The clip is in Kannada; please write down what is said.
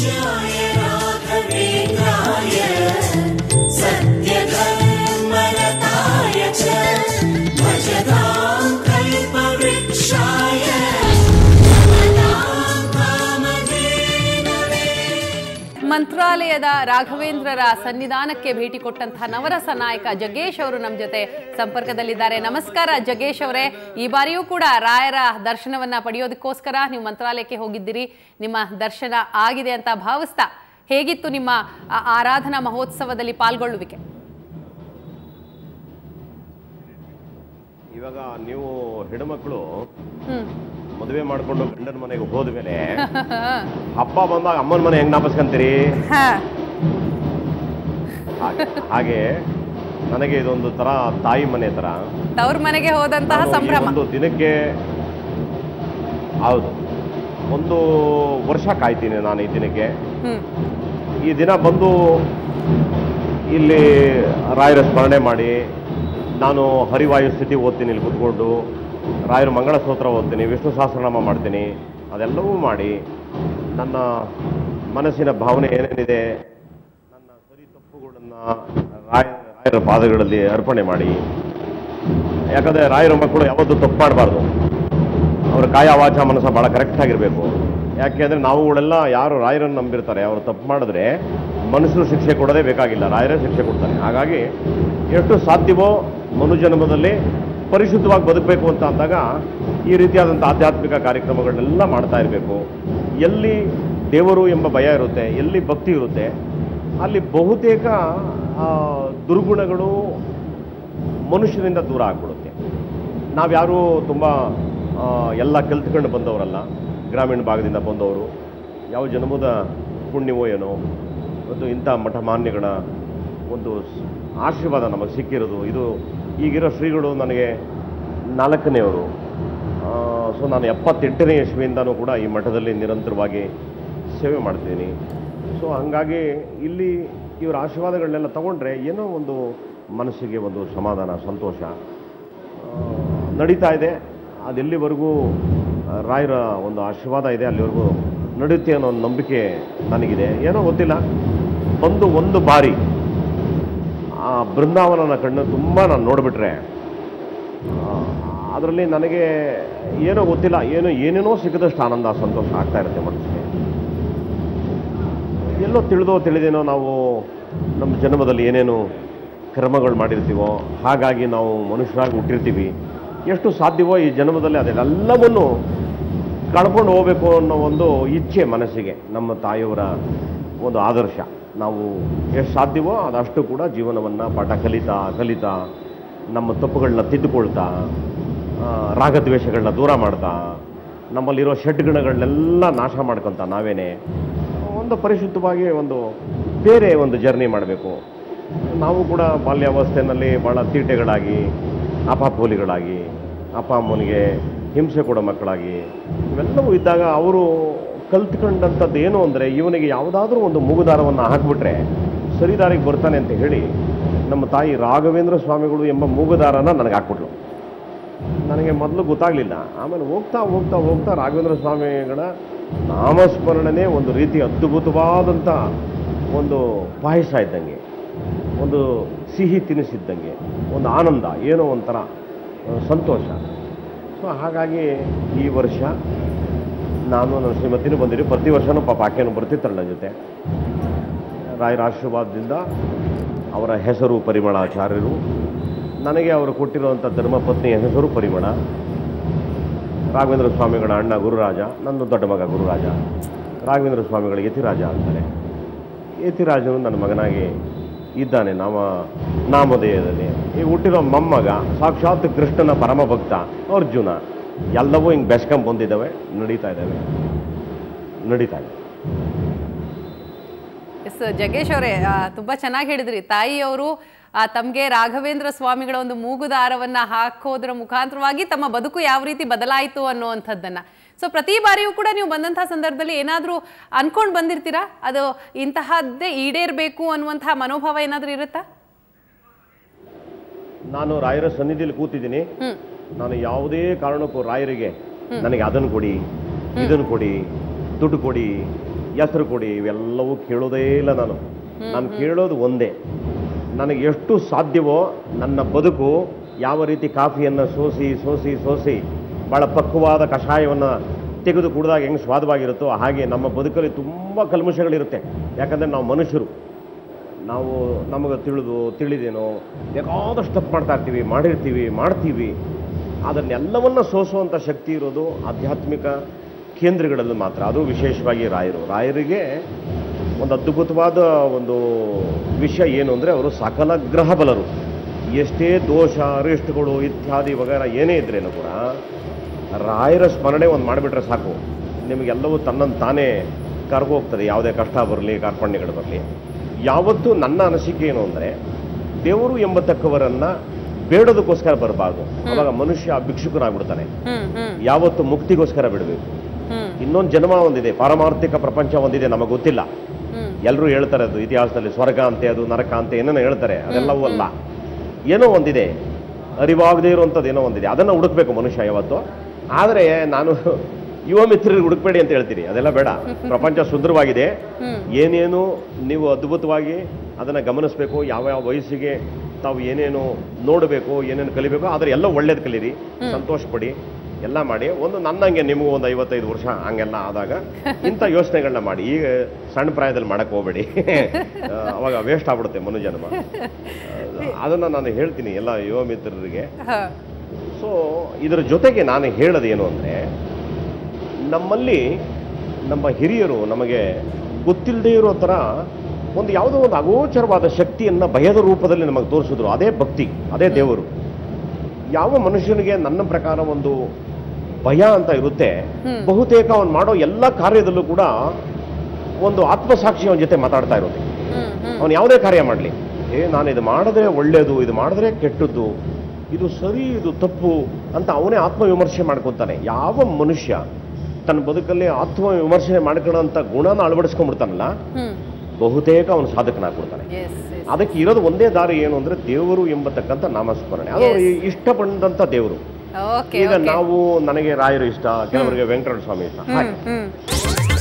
पूज्याय राघवेन्द्राय सत्यधर्मरताय च भजतां कल्पवृक्षाय ಮಂತ್ರಾಲಯದ ರಾಘವೇಂದ್ರರ ಸನ್ನಿಧಾನಕ್ಕೆ ಭೇಟಿ ಕೊಟ್ಟಂತಹ ನವರಸ ನಾಯಕ ಜಗ್ಗೇಶ್ ಅವರು ನಮ್ಮ ಜೊತೆ ಸಂಪರ್ಕದಲ್ಲಿದ್ದಾರೆ. ನಮಸ್ಕಾರ ಜಗ್ಗೇಶ್ ಅವರೇ. ಈ ಬಾರಿಯೂ ಕೂಡ ರಾಯರ ದರ್ಶನವನ್ನ ಪಡೆಯೋದಕ್ಕೋಸ್ಕರ ನೀವು ಮಂತ್ರಾಲಯಕ್ಕೆ ಹೋಗಿದ್ದೀರಿ. ನಿಮ್ಮ ದರ್ಶನ ಆಗಿದೆ ಅಂತ ಭಾವಿಸ್ತಾ ಹೇಗಿತ್ತು ನಿಮ್ಮ ಆರಾಧನಾ ಮಹೋತ್ಸವದಲ್ಲಿ ಪಾಲ್ಗೊಳ್ಳುವಿಕೆ? ಇವಾಗ ನೀವು ಹೆಣ್ಣುಮಕ್ಕಳು ಮದುವೆ ಮಾಡ್ಕೊಂಡು ಗಂಡನ ಮನೆಗೆ ಹೋದ್ಮೇಲೆ ಹಬ್ಬ ಬಂದಾಗ ಅಮ್ಮನ ಮನೆ ಹೆಂಗ್ ನಾಪಸ್ಕಂತೀರಿ, ಹಾಗೆ ನನಗೆ ಇದೊಂದು ತರ ತಾಯಿ ಮನೆ ತರ, ತವ್ರ ಮನೆಗೆ ಹೋದಂತಹ ಸಂಭ್ರಮ. ಒಂದು ದಿನಕ್ಕೆ ಹೌದು, ಒಂದು ವರ್ಷ ಕಾಯ್ತೀನಿ ನಾನು ಈ ದಿನಕ್ಕೆ. ಈ ದಿನ ಬಂದು ಇಲ್ಲಿ ರಾಯರ ಸ್ಮರಣೆ ಮಾಡಿ ನಾನು ಹರಿವಾಯು ಸ್ಥಿತಿ ಓದ್ತೀನಿ, ಇಲ್ಲಿ ಕೂತ್ಕೊಂಡು ರಾಯರ ಮಂಗಳ ಸ್ತೋತ್ರ ಓದ್ತೀನಿ, ವಿಷ್ಣು ಸಹಸ್ರನಾಮ ಮಾಡ್ತೀನಿ. ಅದೆಲ್ಲವೂ ಮಾಡಿ ನನ್ನ ಮನಸ್ಸಿನ ಭಾವನೆ ಏನೇನಿದೆ, ನನ್ನ ಸರಿ ತಪ್ಪುಗಳನ್ನು ರಾಯರ ಪಾದಗಳಲ್ಲಿ ಅರ್ಪಣೆ ಮಾಡಿ. ಯಾಕಂದರೆ ರಾಯರ ಮಕ್ಕಳು ಯಾವತ್ತೂ ತಪ್ಪು ಮಾಡಬಾರ್ದು, ಅವರ ಕಾಯ ವಾಚ ಮನಸ್ಸ ಭಾಳ ಕರೆಕ್ಟಾಗಿರಬೇಕು. ಯಾಕೆ ಅಂದರೆ ನಾವುಗಳೆಲ್ಲ ಯಾರು ರಾಯರನ್ನು ನಂಬಿರ್ತಾರೆ ಅವರು ತಪ್ಪು ಮಾಡಿದ್ರೆ ಮನುಷ್ಯರು ಶಿಕ್ಷೆ ಕೊಡೋದೇ ಬೇಕಾಗಿಲ್ಲ, ರಾಯರೇ ಶಿಕ್ಷೆ ಕೊಡ್ತಾರೆ. ಹಾಗಾಗಿ ಎಷ್ಟು ಸಾಧ್ಯವೋ ಮನುಜನ್ಮದಲ್ಲಿ ಪರಿಶುದ್ಧವಾಗಿ ಬದುಕಬೇಕು ಅಂತ ಅಂದಾಗ ಈ ರೀತಿಯಾದಂಥ ಆಧ್ಯಾತ್ಮಿಕ ಕಾರ್ಯಕ್ರಮಗಳನ್ನೆಲ್ಲ ಮಾಡ್ತಾ ಇರಬೇಕು. ಎಲ್ಲಿ ದೇವರು ಎಂಬ ಭಯ ಇರುತ್ತೆ, ಎಲ್ಲಿ ಭಕ್ತಿ ಇರುತ್ತೆ, ಅಲ್ಲಿ ಬಹುತೇಕ ದುರ್ಗುಣಗಳು ಮನುಷ್ಯರಿಂದ ದೂರ ಆಗ್ಬಿಡುತ್ತೆ. ನಾವ್ಯಾರೂ ತುಂಬ ಎಲ್ಲ ಕಲ್ತ್ಕೊಂಡು ಬಂದವರಲ್ಲ, ಗ್ರಾಮೀಣ ಭಾಗದಿಂದ ಬಂದವರು. ಯಾವ ಜನ್ಮದ ಪುಣ್ಯವೋ ಏನೋ ಮತ್ತು ಇಂಥ ಮಠಮಾನ್ಯಗಳ ಒಂದು ಆಶೀರ್ವಾದ ನಮಗೆ ಸಿಕ್ಕಿರೋದು. ಇದು ಈಗಿರೋ ಶ್ರೀಗಳು ನನಗೆ 4ನೇವರು. ಸೊ ನಾನು 78ನೇ ಇಸ್ವಿಯಿಂದನೂ ಕೂಡ ಈ ಮಠದಲ್ಲಿ ನಿರಂತರವಾಗಿ ಸೇವೆ ಮಾಡ್ತೀನಿ. ಸೊ ಹಾಗಾಗಿ ಇಲ್ಲಿ ಇವರ ಆಶೀರ್ವಾದಗಳನ್ನೆಲ್ಲ ತಗೊಂಡ್ರೆ ಏನೋ ಒಂದು ಮನಸ್ಸಿಗೆ ಒಂದು ಸಮಾಧಾನ, ಸಂತೋಷ ನಡೀತಾ ಇದೆ. ಅದೆಲ್ಲಿವರೆಗೂ ರಾಯರ ಒಂದು ಆಶೀರ್ವಾದ ಇದೆ ಅಲ್ಲಿವರೆಗೂ ನಡೆಯುತ್ತೆ ಅನ್ನೋ ಒಂದು ನಂಬಿಕೆ ನನಗಿದೆ. ಏನೋ ಗೊತ್ತಿಲ್ಲ, ಒಂದು ಬಾರಿ ಆ ಬೃಂದಾವನನ ಕಣ್ಣು ತುಂಬ ನಾನು ನೋಡಿಬಿಟ್ರೆ ಅದರಲ್ಲಿ ನನಗೆ ಏನೋ ಗೊತ್ತಿಲ್ಲ, ಏನೇನೋ ಸಿಕ್ಕದಷ್ಟು ಆನಂದ, ಸಂತೋಷ ಆಗ್ತಾ ಇರುತ್ತೆ ಮನಸ್ಸಿಗೆ. ಎಲ್ಲೋ ತಿಳಿದೇನೋ ನಾವು ನಮ್ಮ ಜನ್ಮದಲ್ಲಿ ಏನೇನು ಕರ್ಮಗಳು ಮಾಡಿರ್ತೀವೋ ಹಾಗಾಗಿ ನಾವು ಮನುಷ್ಯರಾಗಿ ಹುಟ್ಟಿರ್ತೀವಿ. ಎಷ್ಟು ಸಾಧ್ಯವೋ ಈ ಜನ್ಮದಲ್ಲಿ ಅದೆಲ್ಲವನ್ನು ಕಳ್ಕೊಂಡು ಹೋಗಬೇಕು ಅನ್ನೋ ಒಂದು ಇಚ್ಛೆ ಮನಸ್ಸಿಗೆ. ನಮ್ಮ ತಾಯಿಯವರ ಒಂದು ಆದರ್ಶ, ನಾವು ಎಷ್ಟು ಸಾಧ್ಯವೋ ಅದಷ್ಟು ಕೂಡ ಜೀವನವನ್ನು ಪಾಠ ಕಲಿತಾ ನಮ್ಮ ತಪ್ಪುಗಳನ್ನ ತಿದ್ದುಕೊಳ್ತಾ, ರಾಗದ್ವೇಷಗಳನ್ನ ದೂರ ಮಾಡ್ತಾ, ನಮ್ಮಲ್ಲಿರೋ ಷಡ್ಗುಣಗಳನ್ನೆಲ್ಲ ನಾಶ ಮಾಡ್ಕೊತ ನಾವೇನೆ ಒಂದು ಪರಿಶುದ್ಧವಾಗಿ ಒಂದು ಬೇರೆ ಒಂದು ಜರ್ನಿ ಮಾಡಬೇಕು. ನಾವು ಕೂಡ ಬಾಲ್ಯಾವಸ್ಥೆಯಲ್ಲಿ ಭಾಳ ತೀಟೆಗಳಾಗಿ, ಅಪಾಪೋಲಿಗಳಾಗಿ, ಅಪ್ಪ ಅಮ್ಮನಿಗೆ ಹಿಂಸೆ ಕೊಡೋ ಮಕ್ಕಳಾಗಿ ಇವೆಲ್ಲವೂ ಇದ್ದಾಗ ಅವರು ಕಲ್ತ್ಕೊಂಡಂಥದ್ದು ಏನು ಅಂದರೆ ಇವನಿಗೆ ಯಾವುದಾದ್ರೂ ಒಂದು ಮೂಗುದಾರವನ್ನು ಹಾಕಿಬಿಟ್ರೆ ಸರಿದಾರಿಗೆ ಬರ್ತಾನೆ ಅಂತ ಹೇಳಿ ನಮ್ಮ ತಾಯಿ ರಾಘವೇಂದ್ರ ಸ್ವಾಮಿಗಳು ಎಂಬ ಮೂಗುದಾರನ ನನಗೆ ಹಾಕ್ಬಿಟ್ಲು. ನನಗೆ ಮೊದಲು ಗೊತ್ತಾಗಲಿಲ್ಲ. ಆಮೇಲೆ ಹೋಗ್ತಾ ರಾಘವೇಂದ್ರ ಸ್ವಾಮಿಗಳ ನಾಮಸ್ಮರಣೆ ಒಂದು ರೀತಿ ಅದ್ಭುತವಾದಂಥ ಒಂದು ಪಾಯಸ ಇದ್ದಂಗೆ, ಒಂದು ಸಿಹಿ ತಿನಿಸಿದ್ದಂಗೆ, ಒಂದು ಆನಂದ, ಏನೋ ಒಂಥರ ಸಂತೋಷ. ಸೊ ಹಾಗಾಗಿ ಈ ವರ್ಷ ನಾನು ನನ್ನ ಶ್ರೀಮತಿನೂ ಬಂದಿರಿ. ಪ್ರತಿ ವರ್ಷವೂ ಪಾಪ ಆಕೆನೂ ಬರ್ತಿರ್ತಾಳೆ ನನ್ನ ಜೊತೆ. ರಾಯರ ಆಶೀರ್ವಾದದಿಂದ ಅವರ ಹೆಸರು ಪರಿಮಳಾಚಾರ್ಯರು, ನನಗೆ ಅವರು ಕೊಟ್ಟಿರುವಂಥ ಧರ್ಮಪತ್ನಿಯ ಹೆಸರು ಪರಿಮಳ. ರಾಘವೇಂದ್ರ ಸ್ವಾಮಿಗಳ ಅಣ್ಣ ಗುರುರಾಜ, ನನ್ನ ದೊಡ್ಡ ಮಗ ಗುರುರಾಜ. ರಾಘವೇಂದ್ರ ಸ್ವಾಮಿಗಳ ಯತಿರಾಜ ಅಂತಾರೆ. ಯತಿರಾಜನು ನನ್ನ ಮಗನಾಗಿ ಇದ್ದಾನೆ ನಾಮೋದಯದಲ್ಲಿ. ಈಗ ಹುಟ್ಟಿರೋ ಮೊಮ್ಮಗ ಸಾಕ್ಷಾತ್ ಕೃಷ್ಣನ ಪರಮಭಕ್ತ ಅರ್ಜುನ. ಎಲ್ಲವೂ ಹಿಂಗೆ ಬೆಸ್ಕೊಂಡ್ ಬಂದಿದ್ದಾವೆ, ನಡೀತಾ ಇದೆ. ಎಸ್ ಜಗ್ಗೇಶ್ ಅವರೇ, ತುಂಬಾ ಚೆನ್ನಾಗಿ ಹೇಳಿದ್ರಿ. ತಾಯಿಯವರು ತಮಗೆ ರಾಘವೇಂದ್ರ ಸ್ವಾಮಿಗಳ ಒಂದು ಮೂಗುದಾರವನ್ನ ಹಾಕೋದ್ರ ಮುಖಾಂತರವಾಗಿ ತಮ್ಮ ಬದುಕು ಯಾವ ರೀತಿ ಬದಲಾಯಿತು ಅನ್ನುವಂಥದ್ದನ್ನ. ಸೊ ಪ್ರತಿ ಬಾರಿಯೂ ಕೂಡ ನೀವು ಬಂದಂತಹ ಸಂದರ್ಭದಲ್ಲಿ ಏನಾದರೂ ಅನ್ಕೊಂಡು ಬಂದಿರ್ತೀರಾ, ಅದು ಇಂತಹದ್ದೇ ಈಡೇರಬೇಕು ಅನ್ನುವಂತಹ ಮನೋಭಾವ ಏನಾದರೂ ಇರುತ್ತಾ? ನಾನು ರಾಯರ ಸನ್ನಿಧಿಯಲ್ಲಿ ಕೂತಿದ್ದೀನಿ, ನಾನು ಯಾವುದೇ ಕಾರಣಕ್ಕೂ ರಾಯರಿಗೆ ನನಗೆ ಅದನ್ನು ಕೊಡಿ, ಇದನ್ನು ಕೊಡಿ, ದುಡ್ಡು ಕೊಡಿ, ಹೆಸರು ಕೊಡಿ, ಇವೆಲ್ಲವೂ ಕೇಳೋದೇ ಇಲ್ಲ ನಾನು ಕೇಳೋದು ಒಂದೇ, ನನಗೆ ಎಷ್ಟು ಸಾಧ್ಯವೋ ನನ್ನ ಬದುಕು ಯಾವ ರೀತಿ ಕಾಫಿಯನ್ನು ಸೋಸಿ ಭಾಳ ಪಕ್ವವಾದ ಕಷಾಯವನ್ನು ತೆಗೆದು ಕುಡಿದಾಗ ಹೆಂಗೆ ಸ್ವಾದವಾಗಿರುತ್ತೋ ಹಾಗೆ ನಮ್ಮ ಬದುಕಲ್ಲಿ ತುಂಬ ಕಲ್ಮಶಗಳಿರುತ್ತೆ. ಯಾಕಂದರೆ ನಾವು ಮನುಷ್ಯರು, ನಮಗೆ ತಿಳಿದೇನೋ ಬೇಕಾದಷ್ಟು ತಪ್ಪು ಮಾಡ್ತೀವಿ. ಅದನ್ನೆಲ್ಲವನ್ನು ಸೋಸುವಂಥ ಶಕ್ತಿ ಇರೋದು ಆಧ್ಯಾತ್ಮಿಕ ಕೇಂದ್ರಗಳಲ್ಲಿ ಮಾತ್ರ. ಅದು ವಿಶೇಷವಾಗಿ ರಾಯರಿಗೆ ಒಂದು ಅದ್ಭುತವಾದ ಒಂದು ವಿಷಯ ಏನು ಅಂದರೆ ಅವರು ಸಕಲ ಗ್ರಹ ಬಲರು. ಎಷ್ಟೇ ದೋಷ ಅರಿಷ್ಟಗಳು ಇತ್ಯಾದಿ ವಗೈರ ಏನೇ ಇದ್ರೇನು ಕೂಡ ರಾಯರ ಸ್ಮರಣೆ ಒಂದು ಮಾಡಿಬಿಟ್ರೆ ಸಾಕು, ನಿಮಗೆಲ್ಲವೂ ತನ್ನನ್ನು ತಾನೇ ಕರ್ಗೋಗ್ತದೆ. ಯಾವುದೇ ಕಷ್ಟ ಬರಲಿ, ಕಾರ್ಪಣ್ಯಗಳು ಬರಲಿ. ಯಾವತ್ತೂ ನನ್ನ ಅನಿಸಿಕೆ ಏನು ಅಂದರೆ ದೇವರು ಎಂಬತಕ್ಕವರನ್ನು ಬೇಡೋದಕ್ಕೋಸ್ಕರ ಬರಬಾರ್ದು. ಅವಾಗ ಮನುಷ್ಯ ಭಿಕ್ಷುಕನಾಗ್ಬಿಡ್ತಾನೆ. ಯಾವತ್ತು ಮುಕ್ತಿಗೋಸ್ಕರ ಬಿಡಬೇಕು. ಇನ್ನೊಂದು ಜನ್ಮ ಒಂದಿದೆ, ಪಾರಮಾರ್ಥಿಕ ಪ್ರಪಂಚ ಒಂದಿದೆ, ನಮಗೆ ಗೊತ್ತಿಲ್ಲ. ಎಲ್ಲರೂ ಹೇಳ್ತಾರೆ ಅದು ಇತಿಹಾಸದಲ್ಲಿ ಸ್ವರ್ಗ ಅಂತೆ, ಅದು ನರಕ ಅಂತೆ, ಏನೇನೋ ಹೇಳ್ತಾರೆ. ಅದೆಲ್ಲವೂ ಅಲ್ಲ, ಏನೋ ಒಂದಿದೆ, ಅರಿವಾಗದೇ ಇರುವಂಥದ್ದು ಏನೋ ಒಂದಿದೆ. ಅದನ್ನು ಹುಡುಕ್ಬೇಕು ಮನುಷ್ಯ ಯಾವತ್ತು. ಆದರೆ ನಾನು ಯುವ ಮಿತ್ರರಿಗೆ ಹುಡುಕ್ಬೇಡಿ ಅಂತ ಹೇಳ್ತೀನಿ, ಅದೆಲ್ಲ ಬೇಡ. ಪ್ರಪಂಚ ಸುಂದರವಾಗಿದೆ, ಏನೇನು ನೀವು ಅದ್ಭುತವಾಗಿ ಅದನ್ನು ಗಮನಿಸಬೇಕು. ಯಾವ ವಯಸ್ಸಿಗೆ ತಾವು ಏನೇನು ನೋಡಬೇಕು, ಏನೇನು ಕಲಿಬೇಕು, ಆದರೆ ಎಲ್ಲ ಒಳ್ಳೇದು ಕಲೀರಿ, ಸಂತೋಷ ಪಡಿ, ಎಲ್ಲ ಮಾಡಿ. ನನ್ನಂಗೆ ನಿಮಗೂ ಒಂದು 55 ವರ್ಷ ಹಂಗೆಲ್ಲ ಆದಾಗ ಇಂಥ ಯೋಚನೆಗಳನ್ನ ಮಾಡಿ. ಈಗ ಸಣ್ಣ ಪ್ರಾಯದಲ್ಲಿ ಮಾಡಕ್ಕೆ ಹೋಗಬೇಡಿ, ಅವಾಗ ವೇಸ್ಟ್ ಆಗ್ಬಿಡುತ್ತೆ ಮನುಜನ್ಮ. ಅದನ್ನು ನಾನು ಹೇಳ್ತೀನಿ ಎಲ್ಲ ಯುವ ಮಿತ್ರರಿಗೆ. ಸೊ ಇದರ ಜೊತೆಗೆ ನಾನು ಹೇಳೋದೇನು ಅಂದರೆ, ನಮ್ಮಲ್ಲಿ ನಮ್ಮ ಹಿರಿಯರು ನಮಗೆ ಗೊತ್ತಿಲ್ಲದೆ ಇರೋ ಥರ ಯಾವುದೋ ಒಂದು ಅಗೋಚರವಾದ ಶಕ್ತಿಯನ್ನು ಭಯದ ರೂಪದಲ್ಲಿ ನಮಗೆ ತೋರಿಸಿದ್ರು. ಅದೇ ಭಕ್ತಿ, ಅದೇ ದೇವರು. ಯಾವ ಮನುಷ್ಯನಿಗೆ ನನ್ನ ಪ್ರಕಾರ ಒಂದು ಭಯ ಅಂತ ಇರುತ್ತೆ, ಬಹುತೇಕ ಅವನು ಮಾಡೋ ಎಲ್ಲ ಕಾರ್ಯದಲ್ಲೂ ಕೂಡ ಒಂದು ಆತ್ಮಸಾಕ್ಷಿ ಅವನ ಜೊತೆ ಮಾತಾಡ್ತಾ ಇರುತ್ತೆ. ಅವನು ಯಾವುದೇ ಕಾರ್ಯ ಮಾಡಲಿ, ನಾನು ಇದು ಮಾಡಿದ್ರೆ ಒಳ್ಳೆಯದು, ಇದು ಮಾಡಿದ್ರೆ ಕೆಟ್ಟದ್ದು, ಇದು ಸರಿ, ಇದು ತಪ್ಪು ಅಂತ ಅವನೇ ಆತ್ಮವಿಮರ್ಶೆ ಮಾಡ್ಕೊತಾನೆ. ಯಾವ ಮನುಷ್ಯ ತನ್ನ ಬದುಕಲ್ಲಿ ಆತ್ಮವಿಮರ್ಶೆ ಮಾಡ್ಕೊಳ್ಳೋಂಥ ಗುಣನ ಅಳವಡಿಸ್ಕೊಂಡ್ಬಿಡ್ತಾನಲ್ಲ, ಬಹುತೇಕ ಅವನು ಸಾಧಕನಾಗ್ಬಿಡ್ತಾನೆ. ಅದಕ್ಕೆ ಇರೋದು ಒಂದೇ ದಾರಿ ಏನು ಅಂದರೆ ದೇವರು ಎಂಬತಕ್ಕಂಥ ನಾಮಸ್ಮರಣೆ. ಅದು ಇಷ್ಟಪಟ್ಟಂಥ ದೇವರು. ಈಗ ನಾವು, ನನಗೆ ರಾಯರು ಇಷ್ಟ, ಕೆಲವರಿಗೆ ವೆಂಕಟರಮಣ ಸ್ವಾಮಿ ಇಷ್ಟ.